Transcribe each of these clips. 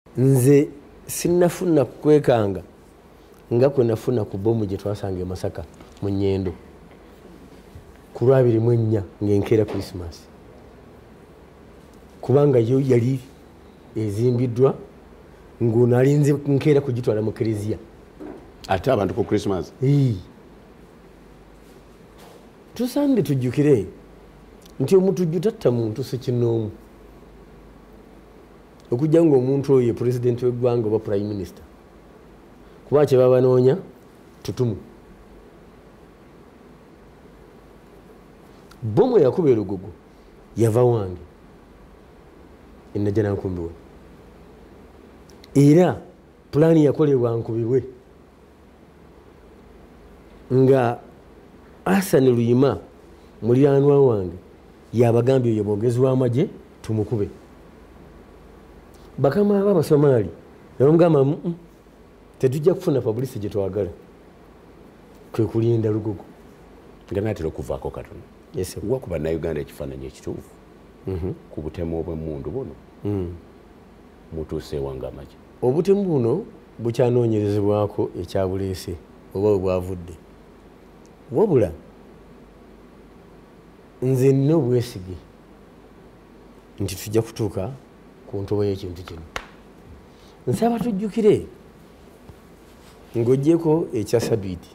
nze sinnafuna kwekanga nga kwe nafuna ku bomu gye twasanga e Masaka mu Nnyendo ku Lwabiri mu ennya ng'enkeera Christmas kubanga yo yali ezimbiddwa ng'ono alinze nkeera kugitwala mu Kereziya ate abantu ku Christmas. Tusaande tujjukire nti omutujju tatta muntu sekinoomu okujja ng'omuntu oyo pulezidenti w'eggwanga oba prime minister kuba kye babanoonya tutumu. Bomu yakuba erugogo yava wange enajja nankumbibwe era pulaani yakolebwa nkubibwe nga Hassan Luyima muliraanwa wange yabagambye oyo mwogezi w'amagye tumukube. Bakama b'Abasomaali nebamugamba tetujja kufuna publicity gye twagala kwe kulinda lugogo nga naatera okuvaako katono. Yes, wakuba Uganda ekifaananyi ekituufu ku butemu obw'emmundu buno mutuuse ewange amagye. Obutemu buno bukyanoonyerezebwako ekyabuleese oba bwe bwavudde wabula nze nina obwesige nti tujja kutuuka ku ntobo y'ekintu kino. Nsaba tujjukire ng'oggyeko ekya sabiiti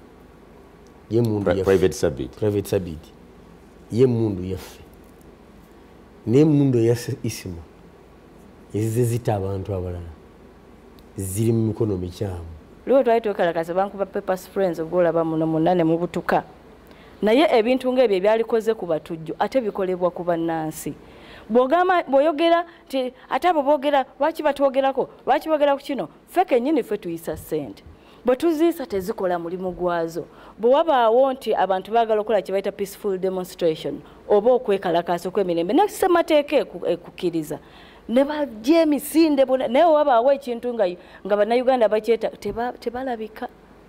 private sabiiti y'emmundu yaffe n'emmundu eya isima ezize zita abantu abalala ziri mu mikono mikyamu. Lwe twali twekalakaza bankuba paper sprays ogwolaba muno munane mu butuka naye ebintu ng'ebyo ebyalikoze ku batujju ate bikolebwa ku bannansi. Bw'oyogera nti ate abo boogera lwaki batwogerako lwaki boogera ku kino ffe kennyini ffe tuyisa ssente bwe tuziisa tezikola mulimu gwazo. Bwe wabaawo nti abantu baagala okukola kye bayita peaceful demonstration oba okwekalakaasa okw'emirembe nesemateeka ekukkiriza ne bajja emisinde naye wabaawo ekintu nga bannayuganda bakyeta tebalabika.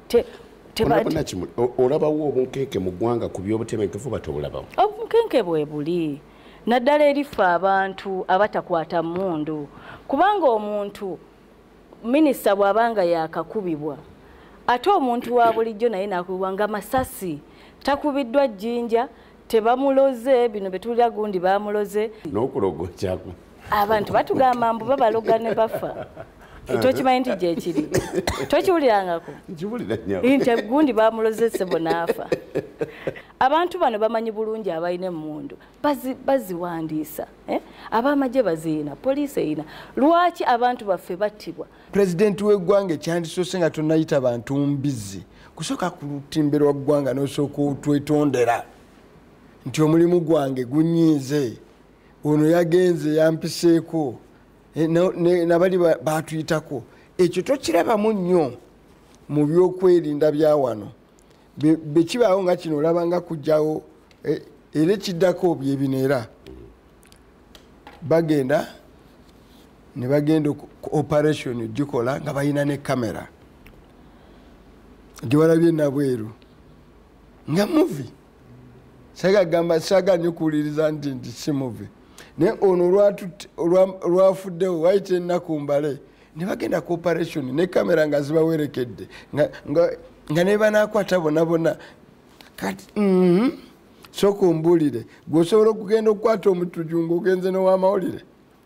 Olabawo obunkenke mu ggwanga ku by'obutebenkevu batobulabawo? Obunkenke bwe buli naddala erifa abantu abatakwata mmundu kubanga omuntu minisita bw'abanga yakakubibwa ate omuntu wa bulijjo naye nakubibwa nga masasi takubiddwa jjinja tebamuloze bino betulya gundi bamuloze n'okulogo kyako abantu batugamba mbu babaloga ne bafa. Tokimanyi nti gyekiri tokiwulirangako nti gundi bamulozese bonaafa. Abantu bano bamanyi bulungi abalina emmundu baziwandiisa ab'amagye baziina poliisi eyina. Lwaki abantu baffe battibwa? Pulezidenti w'eggwanga ekyandisoose nga tonnayita bantu mbizi kusooka ku lutimbe lwa ggwanga n'osooka otwetondera nti omulimu gwange gunyiize ono yagenze yampiseeko nabali batuyitako. Ekyo tokirabamu nnyo mu byokwerinda bya wano bekibaawo nga kino olaba nga kujjawo era ekiddako byebinera bagenda ne bagenda operation gikola nga balina ne kamera gyebalabye nabweru nga muvi sagagamba saganye kuwuliriza nti si muvi ne ono lwafuddewo wayita ennaku mbale ne bagenda ku operation ne kamera nga zibawerekedde nga ne banaakwata bonna kati sooka ombuulire gweosobola okugenda okukwata omutujju ng'ogenze n'ow'amawulire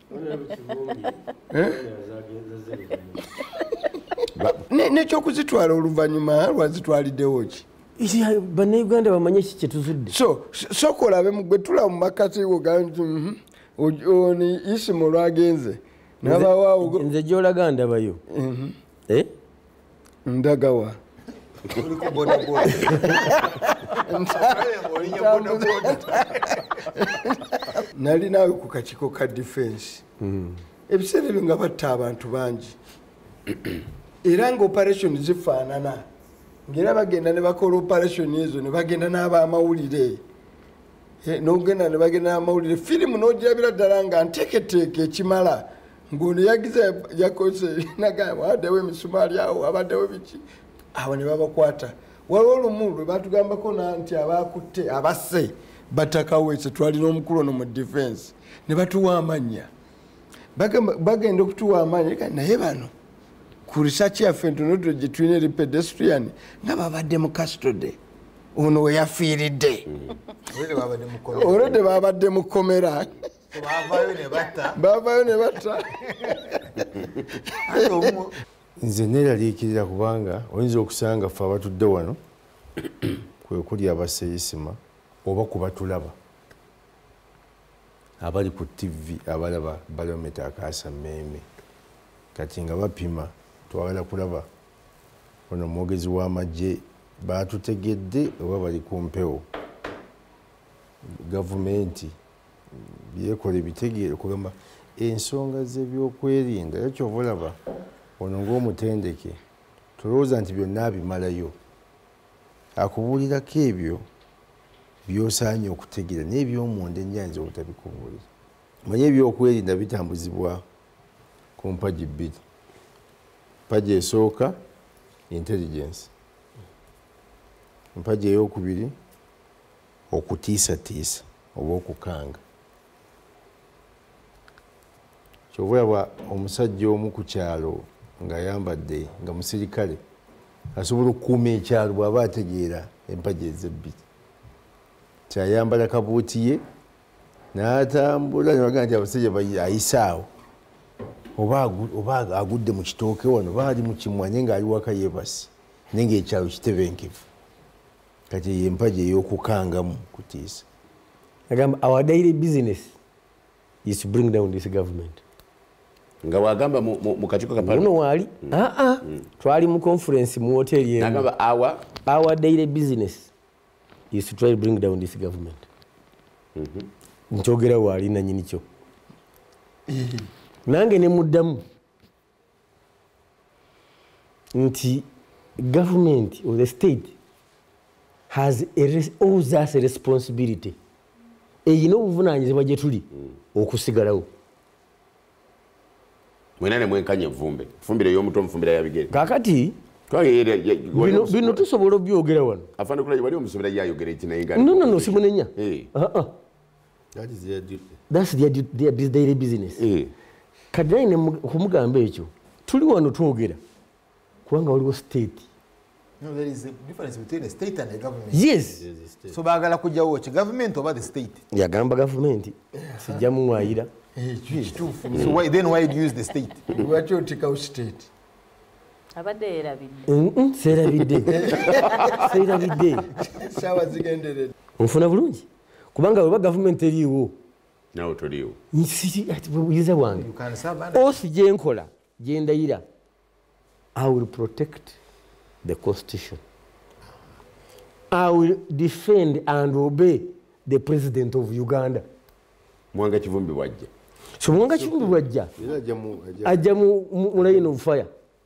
nekyokuzitwala oluvannyuma lwazitwaliddewo ki? Bannayuganda bamanye ki kye tuzudde. Sooka olabe gwe tulaba mu makati oni isimu lwagenze nabawaawo nze gy'olaga ndabayo ndagawa nali naawe ku kakiiko ka defense ebiseera ebyo nga batta abantu bangi era nga operation zifaanana ngera bagenda ne bakola operation ezo ne bagenda n'abamawulire n'ogenda ne bagenda n'amawulire firimu n'ogirabira ddala nga nteeketeeke ekimala ng'ono yagize yakose nagamba abaddewo emisumaali awo abaddewo biki awo ne babakwata. Waliwo olumu lwe batugambako nti abakutte abasse batakaweese twalina omukulu ono mu defense ne batuwa amannya bagenda okutuwa amaanyi naye bano ku research yaffe ntonoto gye tulina eri pedestrian nga babadde mu custody ono we yafiiridde olwedde babadde mu kkomera bavaayo ne batta nze neeraliikirira kubanga oyinza okusanga ffe abatudde wano kwe kuli abaseyisima oba kubatulaba abali ku tv abalaba Barometer akaasa mmeeme kati nga bapima twagala kulaba ono omwogezi w'amagye batutegedde oba bali ku mpewo gavumenti byekola ebitegeere okugamba ensonga z'ebyokwerinda yakyova olaba ono ng'omutendeke tolowooza nti byonna abimalayo akubuulirako ebyo byosaanye okutegeera n'ebyomunda ennyanza obutabikubuulira manye ebyokwerinda bitambuzibwa ku mpagi bbiri mpagi esooka intelligence mpagi ey'okubiri okutiisatiisa oba okukanga kyova olaba omusajja omu ku kyalo ng'ayambadde nga musirikale asobola okukuuma ekyalo bw'aba ategeera empagi ezebbiri kyayambala kabuuti ye n'atambula nebaga nti abasajja ayisaawo oba agudde mu kitooke wano oba ali mu kimwa naye ng'ali waka yeebasi naye ng'ekyalo kitebenkevu kati yempagi ey'okukangamu kutiisa agamba our daily business is to bring down this government nga wagamba mu kakiiko ka muno waali twali mu conference mu hoteli nagamba our daily business is to try to bring down this government nkyogera waali nanyini kyo nange ne muddamu nti government or the state owes us a responsibility eyina obuvunaanyizibwa gye tuli okusigalawo mwena ne mwenkanya evvumbe fumbire y'omuto omufumbira yabigere kakati bino tusobola obyogera wano afande kulaji wali omusomera yayogera ekinayiga no simunenya that's their daily business kati naye okumugamba ekyo tuli wano twogera kubanga waliwo state. No, there is a difference between a state and a government. Yes. So bagala kuja woche government over the state. Yagamba government. Sijja muwayira. So why do you use the state? What you take out state? Abadde erabidde. Serabidde. Serabidde. Sawa zigenderera. Ofuna bulungi. Kubanga weba government eriwo. Nawo toliwo. Nsiri ati buyiza wange. You can serve. Osi gyenkola gyendayira. I will protect the constitution. I will defend and obey the president of Uganda. Mwanga Kivumbi wajja. So Mwanga Kivumbi wajja. Ajja mu line of fire.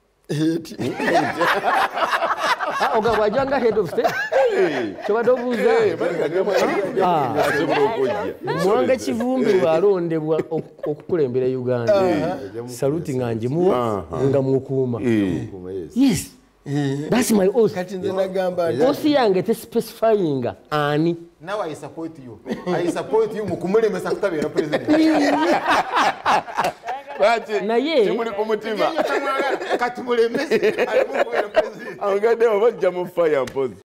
Oga wajanga head of state. Chobadobuza. Mwanga Kivumbi walondebwa okukulembera Uganda. Saluti nganje muwa nga mukuuma. Yes. That's my oath. Oath yange te specifying ani. Now I support you. I support you mukumule mesaktabera president. Na ye kimuli ku mutima katumule mesi alimukwera president. Angade obajja mu fire mpozi.